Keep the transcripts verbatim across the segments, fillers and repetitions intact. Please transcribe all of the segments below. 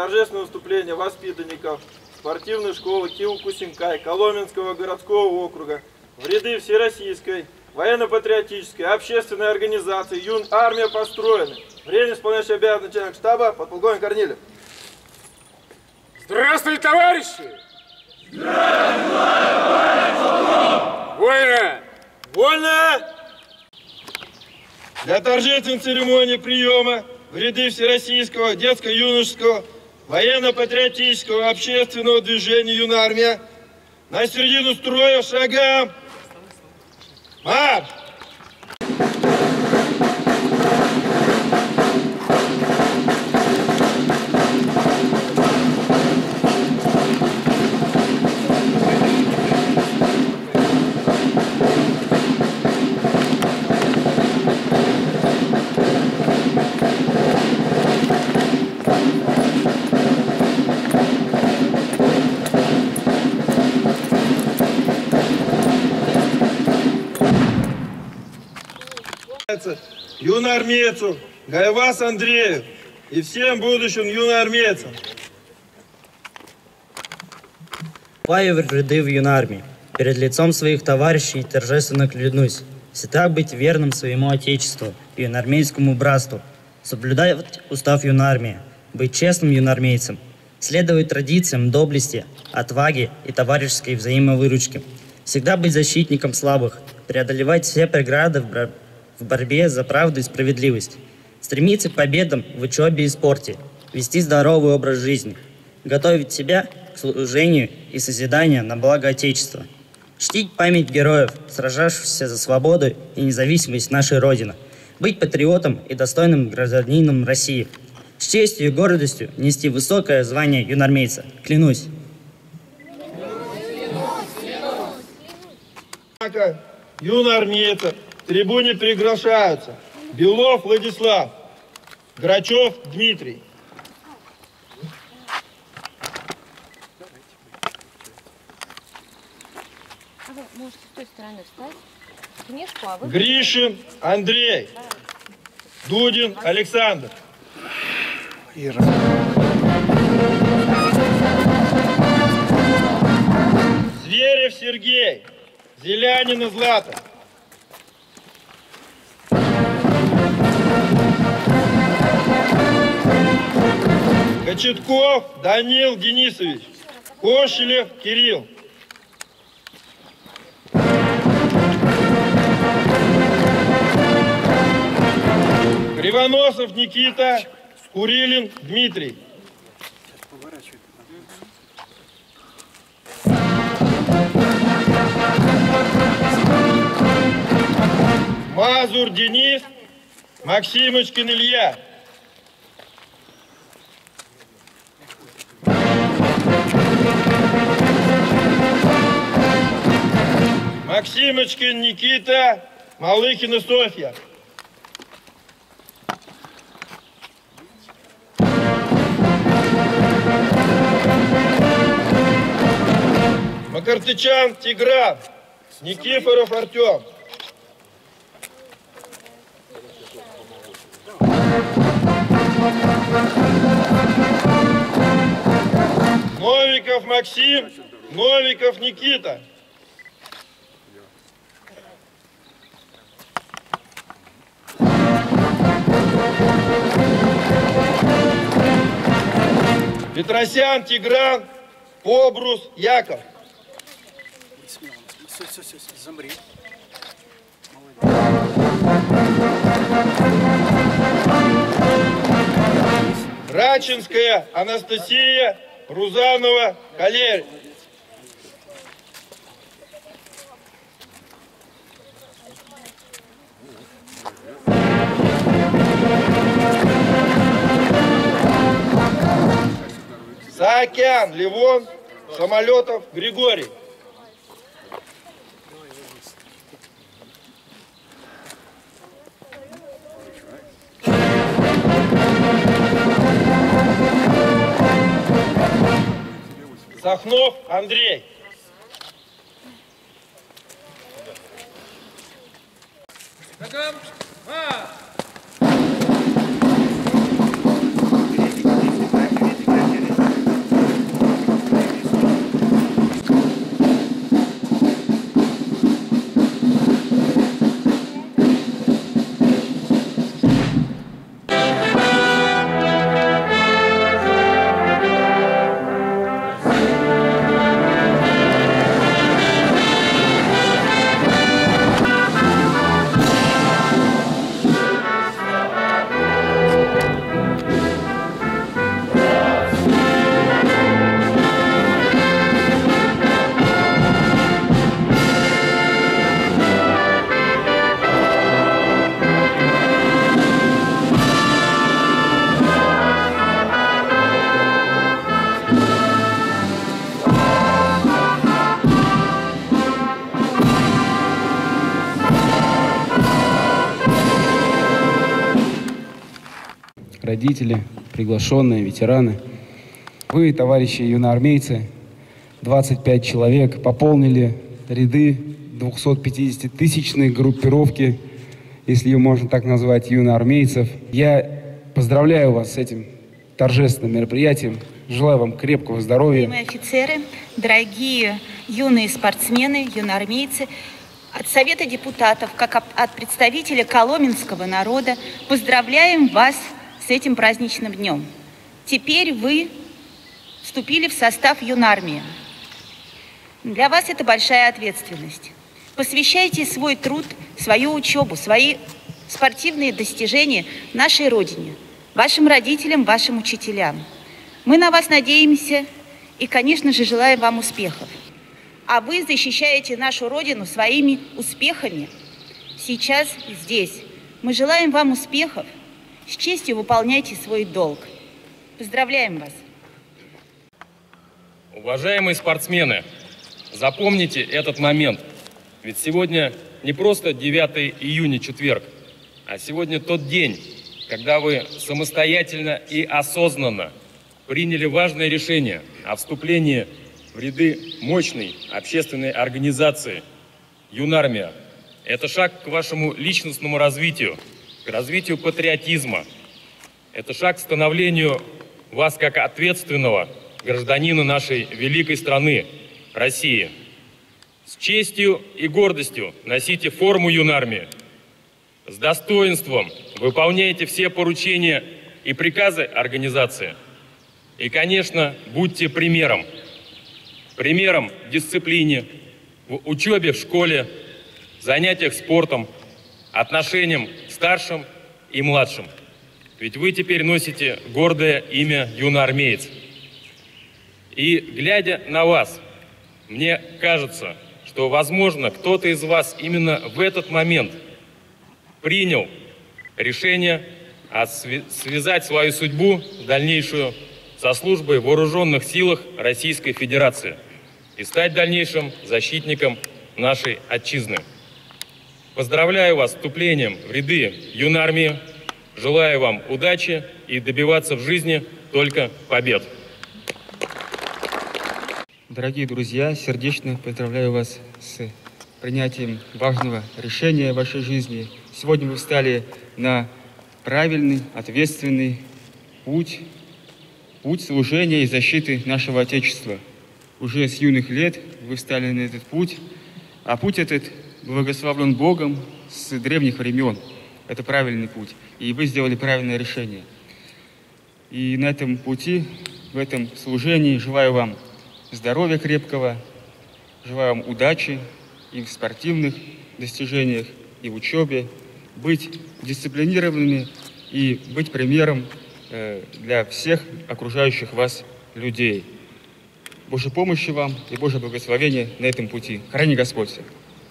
торжественное выступление воспитанников спортивной школы Киокусинкай Коломенского городского округа в ряды Всероссийской военно-патриотической общественной организации Юнармия построены. Время исполняющий обязанности начальник штаба подполковник Корнилов. Здравствуйте, товарищи! Здравствуйте! Вольно! Вольно! Для торжественной церемонии приема в ряды Всероссийского детско-юношеского военно-патриотического общественного движения Юнармия на середину строя шагом марш! Юноармейцу Гайвас Андрею и всем будущим юноармейцам. Вступаю в ряды в Юнармии. Перед лицом своих товарищей торжественно клянусь всегда быть верным своему Отечеству и юноармейскому братству, соблюдать устав Юнармии, быть честным юноармейцем, следовать традициям доблести, отваги и товарищеской взаимовыручки, всегда быть защитником слабых, преодолевать все преграды в бра... в борьбе за правду и справедливость, стремиться к победам в учебе и спорте, вести здоровый образ жизни, готовить себя к служению и созиданию на благо Отечества, чтить память героев, сражавшихся за свободу и независимость нашей Родины, быть патриотом и достойным гражданином России, с честью и гордостью нести высокое звание юноармейца. Клянусь. Юноармейцев к трибуне приглашаются Белов Владислав, Грачев Дмитрий. А вы можете с той стороны встать, книжку, а вы... Гришин Андрей, Дудин Александр. Ира. Зверев Сергей, Зелянина Злата. Кочетков Данил Денисович, Кошелев Кирилл. Кривоносов Никита, Скурилин Дмитрий. Мазур Денис, Максимочкин Илья. Максимочкин Никита, Малыхина Софья. Макартычан Тигран, Никифоров Артем. Новиков Максим, Новиков Никита. Петросян Тигран, Побрус Яков. Все, все, все, замри. Рачинская Анастасия, Рузанова Калерь. Саакян Левон, Самолетов Григорий. Сахнов Андрей. родители, приглашенные, ветераны. Вы, товарищи юноармейцы, двадцать пять человек, пополнили ряды двухсотпятидесятитысячной группировки, если ее можно так назвать, юноармейцев. Я поздравляю вас с этим торжественным мероприятием. Желаю вам крепкого здоровья. Уважаемые офицеры, дорогие юные спортсмены, юноармейцы, от Совета депутатов, как от представителя коломенского народа, поздравляем вас с этим праздничным днем. Теперь вы вступили в состав юнармии. Для вас это большая ответственность. Посвящайте свой труд, свою учебу, свои спортивные достижения нашей Родине, вашим родителям, вашим учителям. Мы на вас надеемся и, конечно же, желаем вам успехов. А вы защищаете нашу Родину своими успехами сейчас и здесь. Мы желаем вам успехов. С честью выполняйте свой долг. Поздравляем вас. Уважаемые спортсмены, запомните этот момент. Ведь сегодня не просто девятое июня, четверг, а сегодня тот день, когда вы самостоятельно и осознанно приняли важное решение о вступлении в ряды мощной общественной организации «Юнармия». Это шаг к вашему личностному развитию, к развитию патриотизма. Это шаг к становлению вас как ответственного гражданина нашей великой страны, России. С честью и гордостью носите форму юнармии. С достоинством выполняйте все поручения и приказы организации. И, конечно, будьте примером. Примером в дисциплине, в учебе в школе, занятиях спортом, отношениям к старшим и младшим. Ведь вы теперь носите гордое имя юноармеец. И, глядя на вас, мне кажется, что, возможно, кто-то из вас именно в этот момент принял решение связать свою судьбу дальнейшую со службой в вооруженных силах Российской Федерации и стать дальнейшим защитником нашей отчизны. Поздравляю вас с вступлением в ряды юнармии, желаю вам удачи и добиваться в жизни только побед. Дорогие друзья, сердечно поздравляю вас с принятием важного решения в вашей жизни. Сегодня вы встали на правильный, ответственный путь, путь служения и защиты нашего Отечества. Уже с юных лет вы встали на этот путь, а путь этот благословлен Богом с древних времен. Это правильный путь, и вы сделали правильное решение. И на этом пути, в этом служении желаю вам здоровья крепкого, желаю вам удачи и в спортивных достижениях, и в учебе, быть дисциплинированными и быть примером для всех окружающих вас людей. Божьей помощи вам и Божье благословение на этом пути. Храни Господь всех.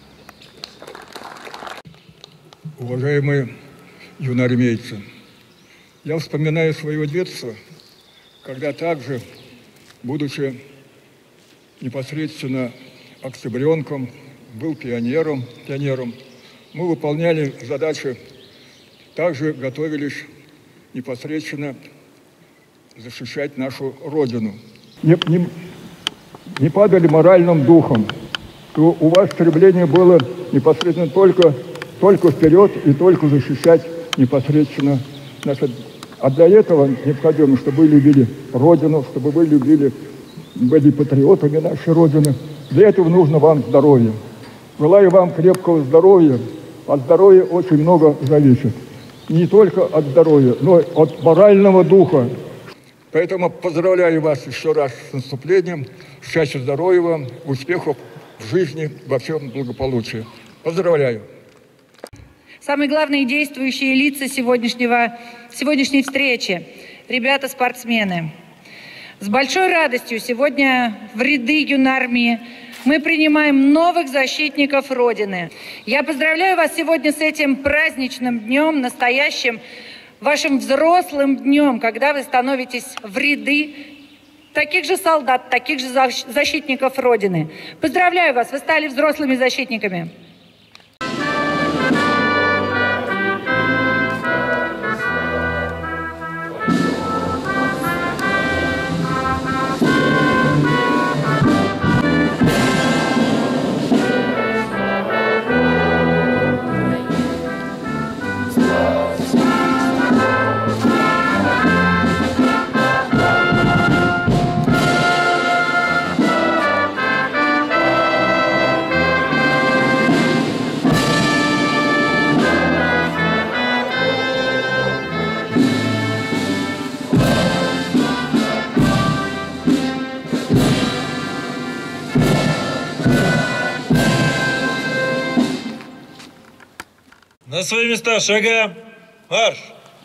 Уважаемые юноармейцы, я вспоминаю свое детство, когда также, будучи непосредственно октябренком, был пионером, пионером, мы выполняли задачи, также готовились непосредственно защищать нашу Родину. Не, не, не падали моральным духом, то у вас стремление было непосредственно только, только вперед и только защищать непосредственно нашу. А для этого необходимо, чтобы вы любили Родину, чтобы вы любили, были патриотами нашей Родины. Для этого нужно вам здоровье. Желаю вам крепкого здоровья. От здоровья очень много зависит. Не только от здоровья, но и от морального духа. Поэтому поздравляю вас еще раз с наступлением. Счастья, здоровья вам, успехов в жизни, во всем благополучии. Поздравляю. Самые главные действующие лица сегодняшнего, сегодняшней встречи – ребята-спортсмены. С большой радостью сегодня в ряды юнармии мы принимаем новых защитников Родины. Я поздравляю вас сегодня с этим праздничным днем, настоящим вашим взрослым днем, когда вы становитесь в ряды таких же солдат, таких же защитников Родины. Поздравляю вас, вы стали взрослыми защитниками. На свои места, шагом. Марш!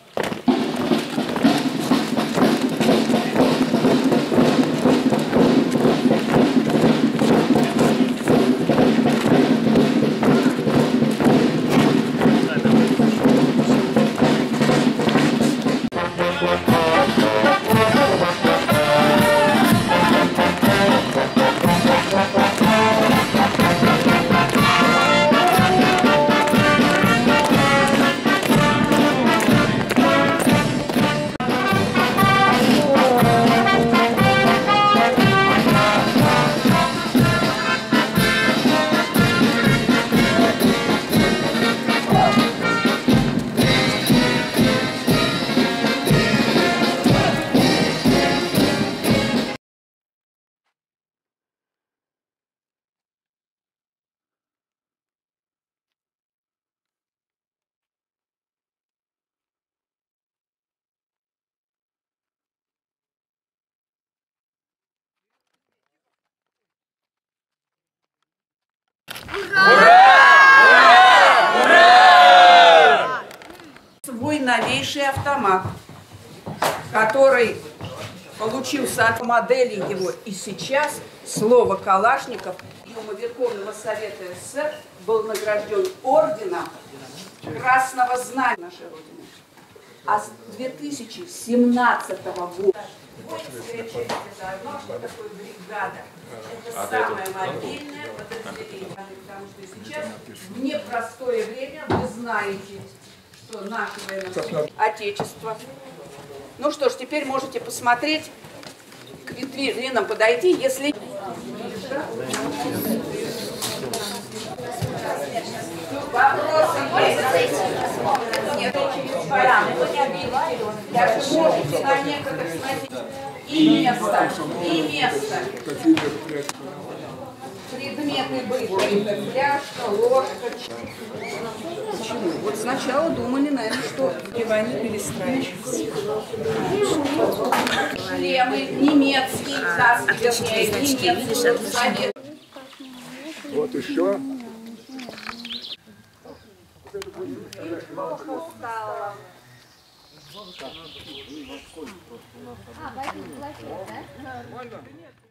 Свой новейший автомат, который получился от модели его, и сейчас слово Калашников Верховного Совета СССР был награжден орденом Красного Знамени нашей Родины. А с две тысячи семнадцатого года воинская часть это одно, что такое бригада. Это самое мобильное подразделение, потому что сейчас в непростое время вы знаете, что наше военное отечество. Ну что ж, теперь можете посмотреть, к витринам подойти, если... Вопросы есть? Нет, через порядок. Даже можете на некоторых смотреть. И место, и место. Предметы быта. Это фляжка, ложка. Почему? Вот сначала думали, наверное, что войны перестраиваются. Шлемы немецкие, царские, немецкие, советские. Вот еще. А, поэтому платят, да?